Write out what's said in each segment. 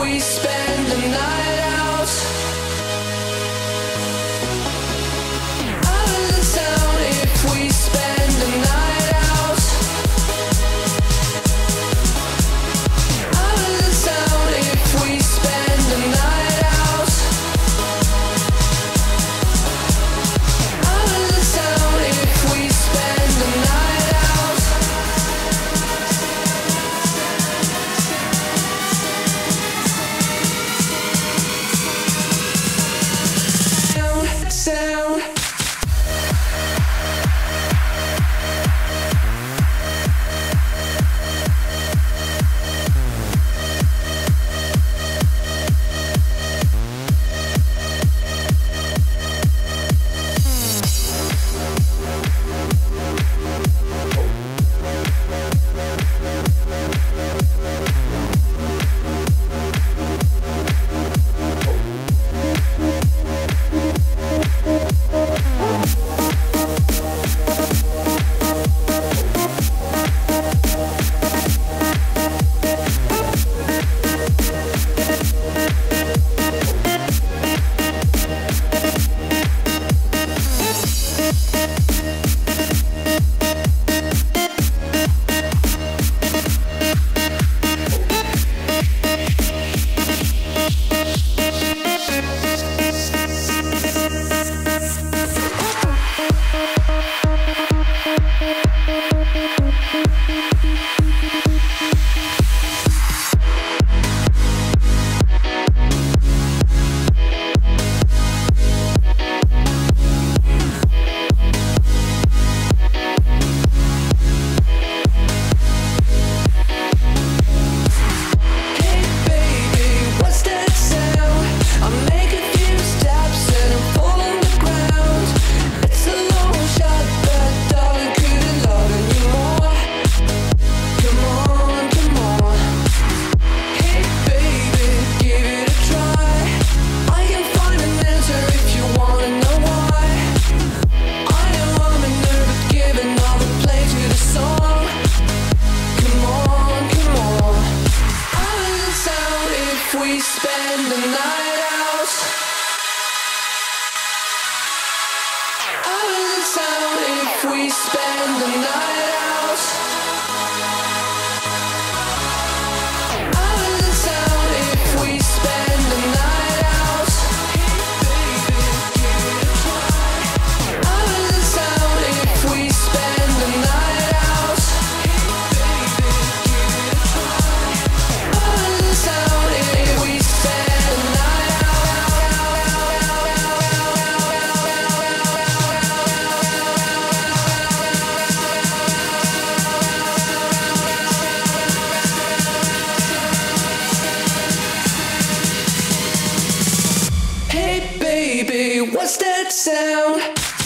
we spend the night out? Out of the town if we spend the night out? Out of the town if we spend the night out? Out of the town if we spend the night out? Sound. We spend the night out. Out of the town if we spend the night out. Out of the town if we spend the night out. Out of the town if we spend the night out. Out of the town if we spend the night out. Hey baby, what's that sound?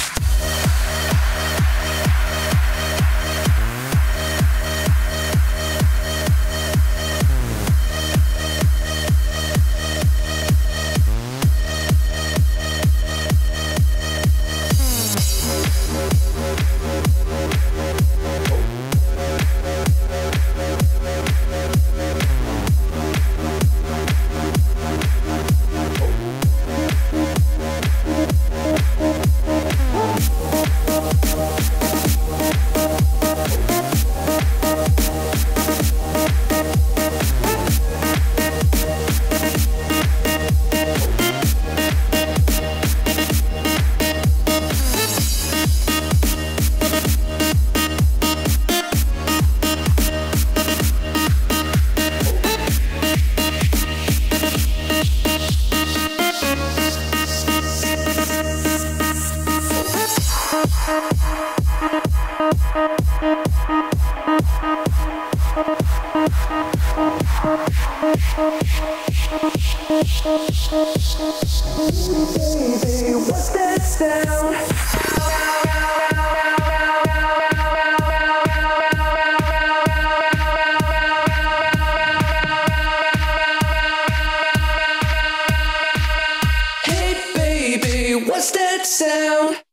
Baby, what's that sound? Hey baby, what's that sound?